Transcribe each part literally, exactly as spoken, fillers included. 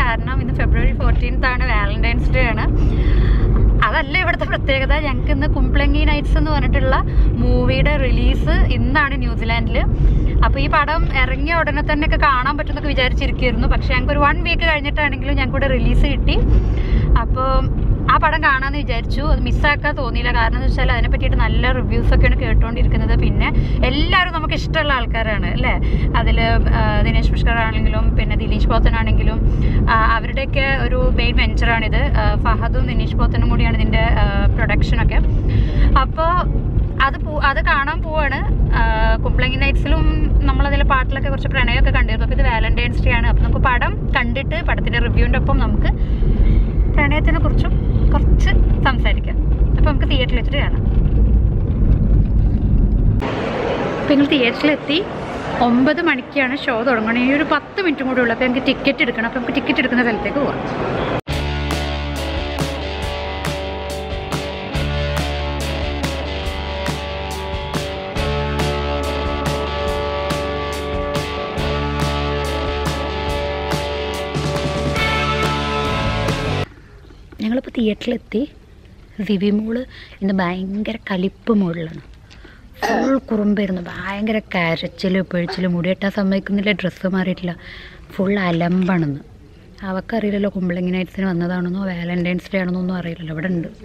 കാരണം ഇന്ന് February fourteenth ആണ്, വാലന്റൈൻസ് ഡേ ആണ്. അതല്ല ഇവിടുത്തെ പ്രത്യേകത. ഞങ്ങൾക്ക് ഇന്ന് കുംപ്ലങ്ങി നൈറ്റ്സ് എന്ന് പറഞ്ഞിട്ടുള്ള മൂവിയുടെ റിലീസ് ഇന്നാണ് ന്യൂസിലാൻഡിൽ. അപ്പോൾ ഈ പടം ഇറങ്ങിയ ഉടനെ തന്നെ ഒക്കെ കാണാൻ പറ്റുമെന്നൊക്കെ വിചാരിച്ചിരിക്കുമായിരുന്നു. പക്ഷെ ഞങ്ങൾക്ക് ഒരു വൺ വീക്ക് കഴിഞ്ഞിട്ടാണെങ്കിലും ഞങ്ങൾക്ക് റിലീസ് കിട്ടി. അപ്പോൾ ആ പടം കാണാമെന്ന് വിചാരിച്ചു. അത് മിസ്സാക്കാൻ തോന്നിയില്ല. കാരണം എന്ന് വെച്ചാൽ അതിനെ പറ്റിയിട്ട് നല്ല റിവ്യൂസൊക്കെയാണ് കേട്ടുകൊണ്ടിരിക്കുന്നത്. പിന്നെ എല്ലാവരും നമുക്ക് ഇഷ്ടമുള്ള ആൾക്കാരാണ് അല്ലേ. അതിൽ ദിനേശ് പുഷ്കർ ആണെങ്കിലും പിന്നെ ദിലീഷ് പോത്തനാണെങ്കിലും അവരുടെയൊക്കെ ഒരു മെയിൻ വെഞ്ചറാണിത്. ഫഹദും ദിനേശ് പോത്തനും കൂടിയാണ് ഇതിൻ്റെ പ്രൊഡക്ഷനൊക്കെ. അപ്പോൾ അത് പോ അത് കാണാൻ പോവാണ്. കുംപ്ലങ്ങി നൈറ്റ്സിലും നമ്മളതിൽ പാട്ടിലൊക്കെ കുറച്ച് പ്രണയമൊക്കെ കണ്ടിരുന്നു. അപ്പോൾ ഇത് വാലന്റൈൻസ് ഡേ ആണ്. അപ്പോൾ നമുക്ക് പടം കണ്ടിട്ട് പടത്തിൻ്റെ റിവ്യൂവിൻ്റെ ഒപ്പം നമുക്ക് പ്രണയത്തിനെ കുറിച്ചും കുറച്ച് സംസാരിക്കാം. അപ്പോൾ നമുക്ക് തിയേറ്ററിൽ വെച്ചിട്ട് കാണാം. അപ്പോൾ നിങ്ങൾ തിയേറ്ററിലെത്തി. ഒമ്പത് മണിക്കാണ് ഷോ തുടങ്ങണം. ഈ ഒരു പത്ത് മിനിറ്റും കൂടെ ഉള്ളൂ. അപ്പോൾ നമുക്ക് ടിക്കറ്റ് എടുക്കണം. അപ്പോൾ നമുക്ക് ടിക്കറ്റ് എടുക്കുന്ന സ്ഥലത്തേക്ക് പോകാം. ഞങ്ങളിപ്പോൾ തിയേറ്ററിലെത്തി. വിവി മോള് ഇന്ന് ഭയങ്കര കലിപ്പ് മോളിലാണ്. ഫുൾ കുറുമ്പായിരുന്നു. ഭയങ്കര കരച്ചിൽ പിഴിച്ചിൽ, മുടിയെട്ടാൻ സമ്മതിക്കുന്നില്ല, ഡ്രസ്സ് മാറിയിട്ടില്ല, ഫുൾ അലമ്പാണെന്ന്. അവക്കറിയില്ലല്ലോ കുംപ്ലങ്ങി നൈറ്റ്സിന് വന്നതാണെന്നോ വാലന്റൈൻസ് ഡേ ആണെന്നോ ഒന്നും അറിയില്ലല്ലോ. ഇവിടെ ഉണ്ട്.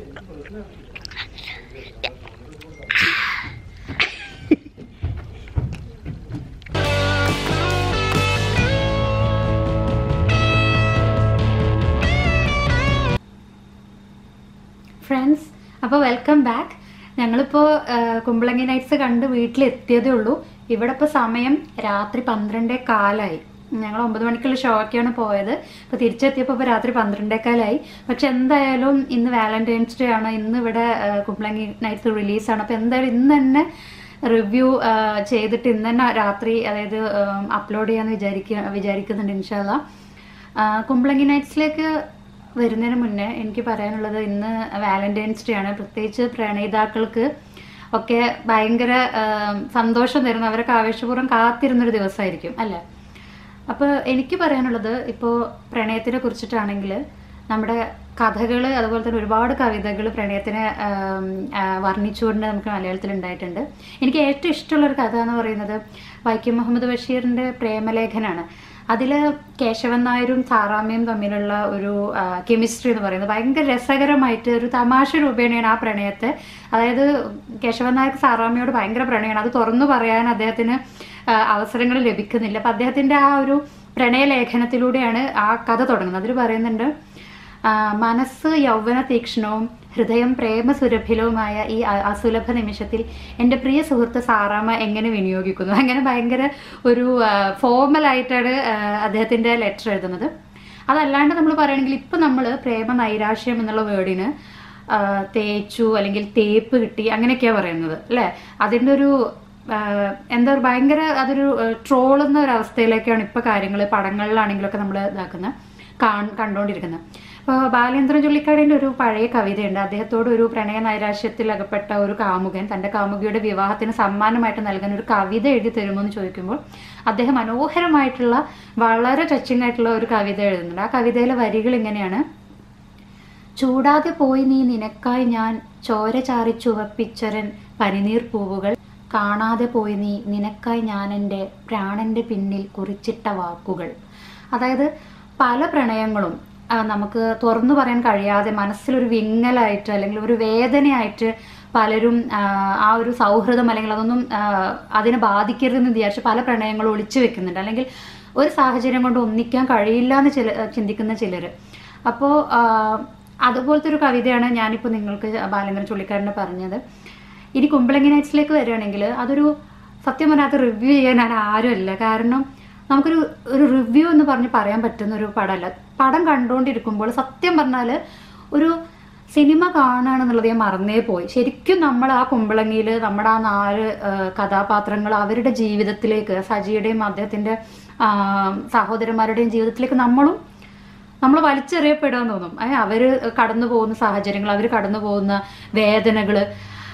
ഫ്രണ്ട്സ്, അപ്പോൾ വെൽക്കം ബാക്ക്. ഞങ്ങളിപ്പോൾ കുംപ്ലങ്ങി നൈറ്റ്സ് കണ്ട് വീട്ടിലെത്തിയതേ ഉള്ളൂ. ഇവിടെ ഇപ്പോൾ സമയം രാത്രി പന്ത്രണ്ടേ കാലായി. ഞങ്ങൾ ഒമ്പത് മണിക്കുള്ള ഷോയ്ക്കാണ് പോയത്. ഇപ്പോൾ തിരിച്ചെത്തിയപ്പോൾ ഇപ്പോൾ രാത്രി പന്ത്രണ്ടേ കാലായി. പക്ഷെ എന്തായാലും ഇന്ന് വാലന്റൈൻസ് ഡേ ആണ്. ഇന്ന് ഇവിടെ കുംപ്ലങ്ങി നൈറ്റ്സ് റിലീസാണ്. അപ്പോൾ എന്തായാലും ഇന്ന് തന്നെ റിവ്യൂ ചെയ്തിട്ട് ഇന്ന് തന്നെ രാത്രി അതായത് അപ്ലോഡ് ചെയ്യാമെന്ന് വിചാരിക്കുക വിചാരിക്കുന്നുണ്ട് ഇൻഷാ അല്ലാഹ്. കുംപ്ലങ്ങി നൈറ്റ്സിലേക്ക് വരുന്നതിന് മുന്നേ എനിക്ക് പറയാനുള്ളത്, ഇന്ന് വാലന്റൈൻസ് ഡേ ആണ്. പ്രത്യേകിച്ച് പ്രണയിതാക്കൾക്ക് ഒക്കെ ഭയങ്കര സന്തോഷം തരുന്ന, അവരൊക്കെ ആവേശപൂർവ്വം കാത്തിരുന്നൊരു ദിവസമായിരിക്കും അല്ലേ. അപ്പോൾ എനിക്ക് പറയാനുള്ളത്, ഇപ്പോൾ പ്രണയത്തിനെ കുറിച്ചിട്ടാണെങ്കിൽ നമ്മുടെ കഥകൾ അതുപോലെ തന്നെ ഒരുപാട് കവിതകൾ പ്രണയത്തിനെ വർണ്ണിച്ചുകൊണ്ട് നമുക്ക് മലയാളത്തിൽ ഉണ്ടായിട്ടുണ്ട്. എനിക്ക് ഏറ്റവും ഇഷ്ടമുള്ളൊരു കഥ എന്ന് പറയുന്നത് വൈക്കം മുഹമ്മദ് ബഷീറിൻ്റെ പ്രേമലേഖനാണ്. അതിൽ കേശവൻ നായരും സാറാമ്മയും തമ്മിലുള്ള ഒരു കെമിസ്ട്രി എന്ന് പറയുന്നത് ഭയങ്കര രസകരമായിട്ട് ഒരു തമാശ രൂപേണയാണ് ആ പ്രണയത്തെ. അതായത് കേശവൻ നായർക്ക് സാറാമ്മയോട് ഭയങ്കര പ്രണയമാണ്. അത് തുറന്നു പറയാൻ അദ്ദേഹത്തിന് അവസരങ്ങൾ ലഭിക്കുന്നില്ല. അപ്പം അദ്ദേഹത്തിൻ്റെ ആ ഒരു പ്രണയലേഖനത്തിലൂടെയാണ് ആ കഥ തുടങ്ങുന്നത്. അതിൽ പറയുന്നുണ്ട്, മനസ്സ് യൗവന തീക്ഷ്ണവും ഹൃദയം പ്രേമസുരഭിലവുമായ ഈ അസുലഭ നിമിഷത്തിൽ എൻ്റെ പ്രിയ സുഹൃത്ത് സാറാമ്മ എങ്ങനെ വിനിയോഗിക്കുന്നു. അങ്ങനെ ഭയങ്കര ഒരു ഫോർമലായിട്ടാണ് അദ്ദേഹത്തിൻ്റെ ലെറ്റർ എഴുതുന്നത്. അതല്ലാണ്ട് നമ്മൾ പറയുകയാണെങ്കിൽ ഇപ്പം നമ്മൾ പ്രേമ നൈരാശ്യം എന്നുള്ള വേർഡിന് തേച്ചു അല്ലെങ്കിൽ തേപ്പ് കിട്ടി അങ്ങനെയൊക്കെയാണ് പറയുന്നത് അല്ലേ. അതിൻ്റെ ഒരു എന്താ പറയുക, ഭയങ്കര അതൊരു ട്രോളുന്ന ഒരു അവസ്ഥയിലേക്കാണ് ഇപ്പോൾ കാര്യങ്ങൾ പടങ്ങളിലാണെങ്കിലൊക്കെ നമ്മൾ ഇതാക്കുന്നത് കാ കണ്ടുകൊണ്ടിരിക്കുന്നത്. അപ്പോൾ ബാലേന്ദ്രൻ ചുള്ളിക്കാടിൻ്റെ ഒരു പഴയ കവിതയുണ്ട്. അദ്ദേഹത്തോട് ഒരു പ്രണയ നൈരാശ്യത്തിൽ അകപ്പെട്ട ഒരു കാമുകൻ തൻ്റെ കാമുകിയുടെ വിവാഹത്തിന് സമ്മാനമായിട്ട് നൽകാൻ ഒരു കവിത എഴുതി തരുമോ എന്ന് ചോദിക്കുമ്പോൾ അദ്ദേഹം മനോഹരമായിട്ടുള്ള വളരെ ടച്ചിങ് ആയിട്ടുള്ള ഒരു കവിത എഴുതുന്നുണ്ട്. ആ കവിതയിലെ വരികൾ ഇങ്ങനെയാണ്: ചൂടാതെ പോയി നീ നിനക്കായി ഞാൻ ചോര ചാറി ചുവപ്പിച്ചരൻ പനിനീർ പൂവുകൾ, കാണാതെ പോയി നീ നിനക്കായി ഞാൻ എൻ്റെ പ്രാണൻ്റെ പിന്നിൽ കുറിച്ചിട്ട വാക്കുകൾ. അതായത് പല പ്രണയങ്ങളും നമുക്ക് തുറന്നു പറയാൻ കഴിയാതെ മനസ്സിലൊരു വിങ്ങലായിട്ട് അല്ലെങ്കിൽ ഒരു വേദനയായിട്ട് പലരും ആ ഒരു സൗഹൃദം അല്ലെങ്കിൽ അതൊന്നും അതിനെ ബാധിക്കരുതെന്ന് വിചാരിച്ച് പല പ്രണയങ്ങളും ഒളിച്ചു വെക്കുന്നുണ്ട്. അല്ലെങ്കിൽ ഒരു സാഹചര്യം കൊണ്ട് ഒന്നിക്കാൻ കഴിയില്ല എന്ന് ചില ചിന്തിക്കുന്ന ചിലർ. അപ്പോൾ അതുപോലത്തെ ഒരു കവിതയാണ് ഞാനിപ്പോൾ നിങ്ങൾക്ക് ബാലേന്ദ്രൻ ചുള്ളിക്കാരനെ പറഞ്ഞത്. ഇനി കുംപ്ലങ്ങി നൈറ്റ്സിലേക്ക് വരികയാണെങ്കിൽ അതൊരു സത്യം പറഞ്ഞാൽ അത് റിവ്യൂ ചെയ്യാൻ ഞാൻ ആരുമല്ല. കാരണം നമുക്കൊരു ഒരു റിവ്യൂ എന്ന് പറഞ്ഞ് പറയാൻ പറ്റുന്ന ഒരു പടമല്ല. പടം കണ്ടുകൊണ്ടിരിക്കുമ്പോൾ സത്യം പറഞ്ഞാൽ ഒരു സിനിമ കാണുകയാണെന്നുള്ളത് ഞാൻ മറന്നേ പോയി. ശരിക്കും നമ്മൾ ആ കുംപ്ലങ്ങിയിൽ നമ്മുടെ ആ നാല് കഥാപാത്രങ്ങൾ അവരുടെ ജീവിതത്തിലേക്ക്, സജിയുടെയും അദ്ദേഹത്തിൻ്റെ സഹോദരന്മാരുടെയും ജീവിതത്തിലേക്ക് നമ്മളും നമ്മൾ വലിച്ചെറിയപ്പെടാൻ തോന്നും. അവർ കടന്നു പോകുന്ന സാഹചര്യങ്ങൾ, അവർ കടന്നു പോകുന്ന വേദനകൾ,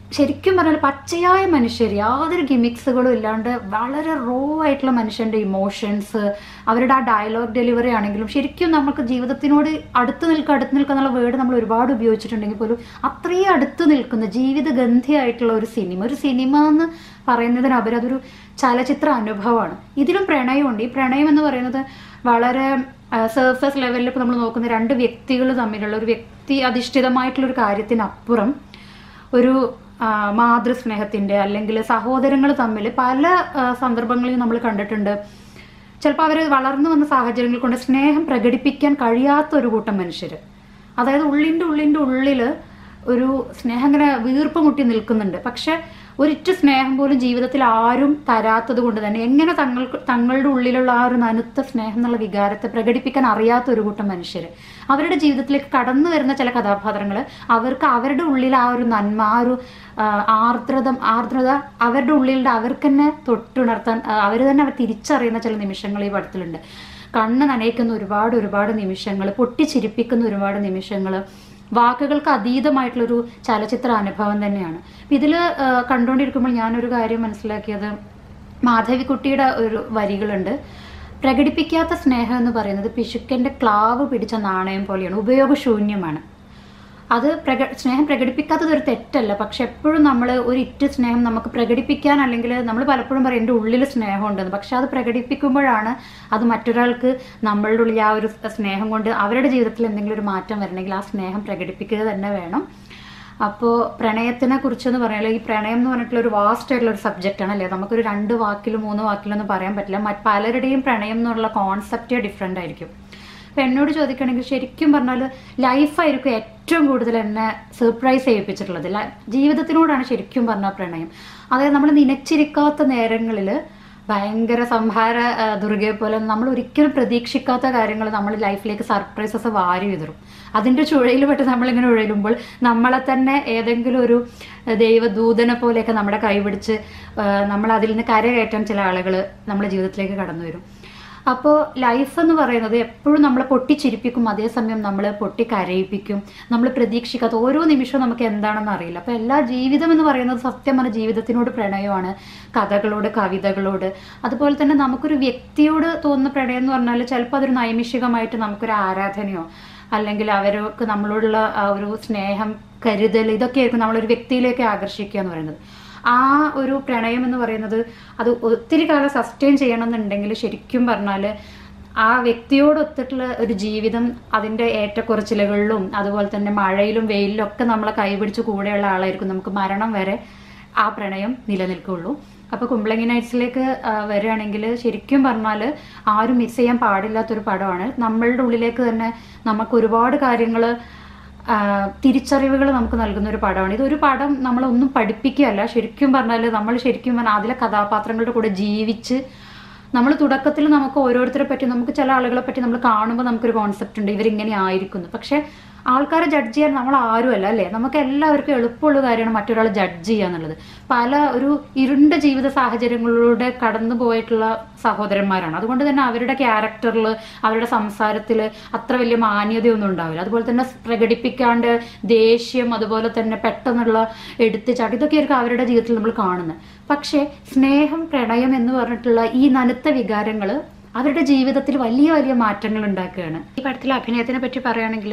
ശരിക്കും പറഞ്ഞാൽ പച്ചയായ മനുഷ്യർ, യാതൊരു ഗിമിക്സുകളും ഇല്ലാണ്ട് വളരെ റോ ആയിട്ടുള്ള മനുഷ്യൻ്റെ ഇമോഷൻസ്, അവരുടെ ആ ഡയലോഗ് ഡെലിവറി ആണെങ്കിലും ശരിക്കും നമുക്ക് ജീവിതത്തിനോട് അടുത്ത് നിൽക്കുക അടുത്ത് നിൽക്കുക എന്നുള്ള വേർഡ് നമ്മൾ ഒരുപാട് ഉപയോഗിച്ചിട്ടുണ്ടെങ്കിൽ പോലും അത്രയും അടുത്ത് നിൽക്കുന്ന ജീവിതഗന്ധിയായിട്ടുള്ള ഒരു സിനിമ. ഒരു സിനിമ എന്ന് പറയുന്നതിനപരം അതൊരു ചലച്ചിത്ര അനുഭവമാണ്. ഇതിലും പ്രണയമുണ്ട്. ഈ പ്രണയം എന്ന് പറയുന്നത് വളരെ സർഫസ് ലെവലിൽ ഇപ്പോൾ നമ്മൾ നോക്കുന്ന രണ്ട് വ്യക്തികൾ തമ്മിലുള്ള ഒരു വ്യക്തി അധിഷ്ഠിതമായിട്ടുള്ളൊരു കാര്യത്തിനപ്പുറം ഒരു മാതൃസ്നേഹത്തിൻ്റെ അല്ലെങ്കിൽ സഹോദരങ്ങൾ തമ്മിൽ പല സന്ദർഭങ്ങളിലും നമ്മൾ കണ്ടിട്ടുണ്ട്. ചിലപ്പോൾ അവർ വളർന്നു വന്ന സാഹചര്യങ്ങൾ കൊണ്ട് സ്നേഹം പ്രകടിപ്പിക്കാൻ കഴിയാത്ത ഒരു കൂട്ടം മനുഷ്യർ, അതായത് ഉള്ളിൻ്റെ ഉള്ളിൻ്റെ ഉള്ളിൽ ഒരു സ്നേഹം ഇങ്ങനെ വീർപ്പ് മുട്ടി നിൽക്കുന്നുണ്ട്. പക്ഷെ ഒരിറ്റ സ്നേഹം പോലും ജീവിതത്തിൽ ആരും തരാത്തത് കൊണ്ട് തന്നെ എങ്ങനെ തങ്ങൾക്ക് തങ്ങളുടെ ഉള്ളിലുള്ള ആ ഒരു നനുത്ത സ്നേഹം എന്നുള്ള വികാരത്തെ പ്രകടിപ്പിക്കാൻ അറിയാത്ത ഒരു കൂട്ടം മനുഷ്യർ, അവരുടെ ജീവിതത്തിലേക്ക് കടന്നു വരുന്ന ചില കഥാപാത്രങ്ങൾ അവർക്ക് അവരുടെ ഉള്ളിൽ ആ ഒരു നന്മ, ആ ഒരു ആർദ്രത ആർദ്രത അവരുടെ ഉള്ളിലുള്ള അവർക്ക് തന്നെ തൊട്ടുണർത്താൻ അവർ തന്നെ അവർ തിരിച്ചറിയുന്ന ചില നിമിഷങ്ങൾ ഈ പടത്തിലുണ്ട്. കണ്ണ് നനയിക്കുന്ന ഒരുപാട് ഒരുപാട് നിമിഷങ്ങൾ, പൊട്ടിച്ചിരിപ്പിക്കുന്ന ഒരുപാട് നിമിഷങ്ങൾ, വാക്കുകൾക്ക് അതീതമായിട്ടുള്ളൊരു ചലച്ചിത്ര അനുഭവം തന്നെയാണ്. ഇതിൽ കണ്ടുകൊണ്ടിരിക്കുമ്പോൾ ഞാനൊരു കാര്യം മനസ്സിലാക്കിയത്, മാധവിക്കുട്ടിയുടെ ഒരു വരികളുണ്ട്. പ്രകടിപ്പിക്കാത്ത സ്നേഹം എന്ന് പറയുന്നത് പിശുക്കൻ്റെ ക്ലാവ് പിടിച്ച നാണയം പോലെയാണ്, ഉപയോഗശൂന്യമാണ്. അത് പ്രക സ്നേഹം പ്രകടിപ്പിക്കാത്തത് ഒരു തെറ്റല്ല, പക്ഷെ എപ്പോഴും നമ്മൾ ഒരു ഇറ്റ് സ്നേഹം നമുക്ക് പ്രകടിപ്പിക്കാൻ, അല്ലെങ്കിൽ നമ്മൾ പലപ്പോഴും പറയും എൻ്റെ ഉള്ളിൽ സ്നേഹമുണ്ടെന്ന്, പക്ഷെ അത് പ്രകടിപ്പിക്കുമ്പോഴാണ് അത് മറ്റൊരാൾക്ക് നമ്മളുടെ ഉള്ളിൽ ആ ഒരു സ്നേഹം കൊണ്ട് അവരുടെ ജീവിതത്തിൽ എന്തെങ്കിലും ഒരു മാറ്റം വരണമെങ്കിൽ ആ സ്നേഹം പ്രകടിപ്പിക്കുക തന്നെ വേണം. അപ്പോൾ പ്രണയത്തിനെ കുറിച്ചെന്ന് പറയാനുള്ള ഈ പ്രണയം എന്ന് പറഞ്ഞിട്ടുള്ള ഒരു വാസ്റ്റ് ആയിട്ടുള്ള ഒരു സബ്ജക്റ്റാണ് അല്ലേ. നമുക്കൊരു രണ്ട് വാക്കിലും മൂന്ന് വാക്കിലും ഒന്നും പറയാൻ പറ്റില്ല. മറ്റ് പലരുടെയും പ്രണയം എന്നുള്ള കോൺസെപ്റ്റേ ഡിഫറെൻ്റ് ആയിരിക്കും. അപ്പം എന്നോട് ചോദിക്കുകയാണെങ്കിൽ ശരിക്കും പറഞ്ഞാൽ ലൈഫായിരിക്കും ഏറ്റവും കൂടുതൽ എന്നെ സർപ്രൈസ് ചെയ്യിപ്പിച്ചിട്ടുള്ളത്. ജീവിതത്തിനോടാണ് ശരിക്കും പറഞ്ഞാൽ പ്രണയം. അതായത് നമ്മൾ നനച്ചിരിക്കാത്ത നേരങ്ങളിൽ ഭയങ്കര സംഹാര ദുർഗയെ പോലെ നമ്മൾ ഒരിക്കലും പ്രതീക്ഷിക്കാത്ത കാര്യങ്ങൾ നമ്മൾ ലൈഫിലേക്ക് സർപ്രൈസസ് വാരി വിതറും. അതിൻ്റെ ചുഴയിൽ പെട്ട് നമ്മളിങ്ങനെ ഉഴലുമ്പോൾ നമ്മളെ തന്നെ ഏതെങ്കിലും ഒരു ദൈവദൂതനെ പോലെയൊക്കെ നമ്മുടെ കൈപിടിച്ച് നമ്മൾ അതിൽ നിന്ന് കരകയറ്റാൻ ചില ആളുകൾ നമ്മുടെ ജീവിതത്തിലേക്ക് കടന്നു വരും. അപ്പോൾ ലൈഫ് എന്ന് പറയുന്നത് എപ്പോഴും നമ്മളെ പൊട്ടിച്ചിരിപ്പിക്കും, അതേസമയം നമ്മളെ പൊട്ടിക്കരയിപ്പിക്കും. നമ്മൾ പ്രതീക്ഷിക്കാത്ത ഓരോ നിമിഷവും നമുക്ക് എന്താണെന്ന് അറിയില്ല. അപ്പോൾ എല്ലാ ജീവിതം എന്ന് പറയുന്നത് സത്യമായ ജീവിതത്തിനോട് പ്രണയമാണ്, കഥകളോട്, കവിതകളോട്. അതുപോലെ തന്നെ നമുക്കൊരു വ്യക്തിയോട് തോന്നുന്ന പ്രണയം എന്ന് പറഞ്ഞാൽ ചിലപ്പോൾ അതൊരു നൈമിഷികമായിട്ട് നമുക്കൊരു ആരാധനയോ അല്ലെങ്കിൽ അവർക്ക് നമ്മളോടുള്ള ഒരു സ്നേഹം, കരുതൽ, ഇതൊക്കെയായിരിക്കും നമ്മളൊരു വ്യക്തിയിലേക്ക് ആകർഷിക്കുക എന്ന് പറയുന്നത്. ആ ഒരു പ്രണയം എന്ന് പറയുന്നത് അത് ഒത്തിരി കാലം സസ്റ്റെയിൻ ചെയ്യണമെന്നുണ്ടെങ്കിൽ ശരിക്കും പറഞ്ഞാൽ ആ വ്യക്തിയോടൊത്തിട്ടുള്ള ഒരു ജീവിതം അതിൻ്റെ ഏറ്റക്കുറച്ചിലുകളിലും അതുപോലെ തന്നെ മഴയിലും വെയിലിലും ഒക്കെ നമ്മളെ കൈപിടിച്ച് കൂടെയുള്ള ആളായിരിക്കും നമുക്ക് മരണം വരെ ആ പ്രണയം നിലനിൽക്കുകയുള്ളൂ. അപ്പോൾ കുമ്പളങ്ങി നൈറ്റ്സിലേക്ക് വരികയാണെങ്കിൽ ശരിക്കും പറഞ്ഞാൽ ആരും മിസ് ചെയ്യാൻ പാടില്ലാത്തൊരു പടമാണ്. നമ്മളുടെ ഉള്ളിലേക്ക് തന്നെ നമുക്ക് ഒരുപാട് കാര്യങ്ങൾ, തിരിച്ചറിവുകൾ നമുക്ക് നൽകുന്ന ഒരു പടമാണ്. ഇതൊരു പടം നമ്മളൊന്നും പഠിപ്പിക്കുകയല്ല. ശരിക്കും പറഞ്ഞാൽ നമ്മൾ ശരിക്കും പറഞ്ഞാൽ അതിലെ കഥാപാത്രങ്ങളുടെ കൂടെ ജീവിച്ച് നമ്മൾ തുടക്കത്തിൽ നമുക്ക് ഓരോരുത്തരെ പറ്റി, നമുക്ക് ചില ആളുകളെ പറ്റി നമ്മൾ കാണുമ്പോൾ നമുക്കൊരു കോൺസെപ്റ്റ് ഉണ്ട് ഇവരിങ്ങനെ ആയിരിക്കുന്നു. പക്ഷെ ആൾക്കാരെ ജഡ്ജ് ചെയ്യാൻ നമ്മൾ ആരുമല്ല അല്ലേ. നമുക്ക് എല്ലാവർക്കും എളുപ്പമുള്ള കാര്യമാണ് മറ്റൊരാളെ ജഡ്ജ് ചെയ്യുക എന്നുള്ളത്. പല ഒരു ഇരുണ്ട ജീവിത സാഹചര്യങ്ങളിലൂടെ കടന്നു പോയിട്ടുള്ള സഹോദരന്മാരാണ്. അതുകൊണ്ട് തന്നെ അവരുടെ ക്യാരക്ടറിൽ, അവരുടെ സംസാരത്തിൽ അത്ര വലിയ മാന്യതയൊന്നും ഉണ്ടാവില്ല. അതുപോലെ തന്നെ പ്രകടിപ്പിക്കാണ്ട് ദേഷ്യം, അതുപോലെ തന്നെ പെട്ടെന്നുള്ള എടുത്തുചാട്ടം, ഇതൊക്കെയായിരിക്കും അവരുടെ ജീവിതത്തിൽ നമ്മൾ കാണുന്നത്. പക്ഷേ സ്നേഹം, പ്രണയം എന്ന് പറഞ്ഞിട്ടുള്ള ഈ നനുത്ത വികാരങ്ങൾ അവരുടെ ജീവിതത്തിൽ വലിയ വലിയ മാറ്റങ്ങൾ ഉണ്ടാക്കുകയാണ്. ഈ പടത്തിലെ അഭിനയത്തിനെ പറ്റി പറയുകയാണെങ്കിൽ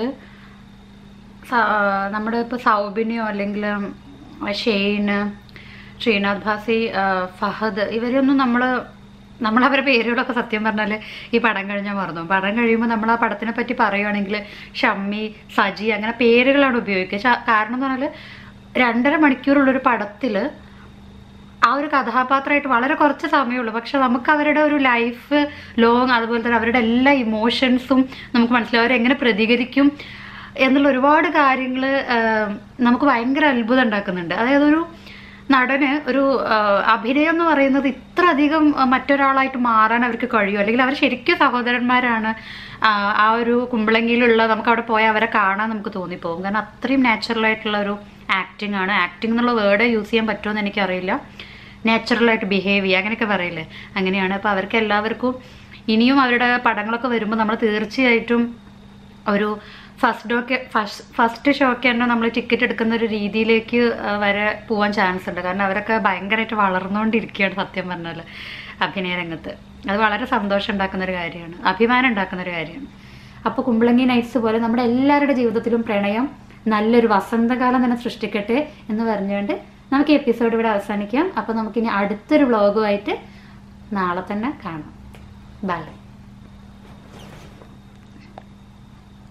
നമ്മുടെ ഇപ്പോൾ സൗബിനിയോ അല്ലെങ്കിൽ ഷെയ്ന്, ശ്രീനാഥ് ഭാസി, ഫഹദ്, ഇവരൊന്നും നമ്മൾ നമ്മളവരുടെ പേരുകളൊക്കെ സത്യം പറഞ്ഞാൽ ഈ പടം കഴിഞ്ഞാൽ മറന്നു. പടം കഴിയുമ്പോൾ നമ്മൾ ആ പടത്തിനെ പറ്റി പറയുകയാണെങ്കിൽ ഷമ്മി, സജി, അങ്ങനെ പേരുകളാണ് ഉപയോഗിക്കുക. കാരണം എന്ന് പറഞ്ഞാൽ രണ്ടര മണിക്കൂറുള്ളൊരു പടത്തിൽ ആ ഒരു കഥാപാത്രമായിട്ട് വളരെ കുറച്ച് സമയമുള്ളൂ, പക്ഷെ നമുക്ക് അവരുടെ ഒരു ലൈഫ് ലോങ്, അതുപോലെ തന്നെ അവരുടെ എല്ലാ ഇമോഷൻസും നമുക്ക് മനസ്സിലാവും, അവരെങ്ങനെ പ്രതികരിക്കും എന്നുള്ള ഒരുപാട് കാര്യങ്ങൾ നമുക്ക് ഭയങ്കര അത്ഭുതം ഉണ്ടാക്കുന്നുണ്ട്. അതായത് ഒരു നടന് ഒരു അഭിനയം എന്ന് പറയുന്നത് ഇത്ര അധികം മറ്റൊരാളായിട്ട് മാറാൻ അവർക്ക് കഴിയും, അല്ലെങ്കിൽ അവർ ശരിക്കും സഹോദരന്മാരാണ്. ആ ഒരു കുമ്പളങ്ങിയിലുള്ള നമുക്ക് അവിടെ പോയാൽ അവരെ കാണാൻ നമുക്ക് തോന്നിപ്പോകും. കാരണം അത്രയും നാച്ചുറലായിട്ടുള്ള ഒരു ആക്ടിങ് ആണ്. ആക്ടിങ് എന്നുള്ള വേർഡ് യൂസ് ചെയ്യാൻ പറ്റുമെന്ന് എനിക്കറിയില്ല. നാച്ചുറലായിട്ട് ബിഹേവ് ചെയ്യുക അങ്ങനെയൊക്കെ പറയില്ലേ, അങ്ങനെയാണ്. അപ്പോൾ അവർക്ക് എല്ലാവർക്കും ഇനിയും അവരുടെ പടങ്ങളൊക്കെ വരുമ്പോൾ നമ്മൾ തീർച്ചയായിട്ടും ഒരു ഫസ്റ്റ് ഡോക്ക് ഫസ്റ്റ് ഫസ്റ്റ് ഷോക്ക് തന്നെ നമ്മൾ ടിക്കറ്റ് എടുക്കുന്ന ഒരു രീതിയിലേക്ക് വരെ പോകാൻ ചാൻസ് ഉണ്ട്. കാരണം അവരൊക്കെ ഭയങ്കരമായിട്ട് വളർന്നുകൊണ്ടിരിക്കുകയാണ് സത്യം പറഞ്ഞാൽ അഭിനയ രംഗത്ത്. അത് വളരെ സന്തോഷം ഉണ്ടാക്കുന്ന ഒരു കാര്യമാണ്, അഭിമാനം ഉണ്ടാക്കുന്ന ഒരു കാര്യമാണ്. അപ്പോൾ കുമ്പളങ്ങി നൈറ്റ്സ് പോലെ നമ്മുടെ എല്ലാവരുടെ ജീവിതത്തിലും പ്രണയം നല്ലൊരു വസന്തകാലം തന്നെ സൃഷ്ടിക്കട്ടെ എന്ന് പറഞ്ഞുകൊണ്ട് നമുക്ക് ഈ എപ്പിസോഡ് ഇവിടെ അവസാനിക്കാം. അപ്പോൾ നമുക്കിനി അടുത്തൊരു വ്ളോഗുമായിട്ട് നാളെ തന്നെ കാണാം. ബൈ.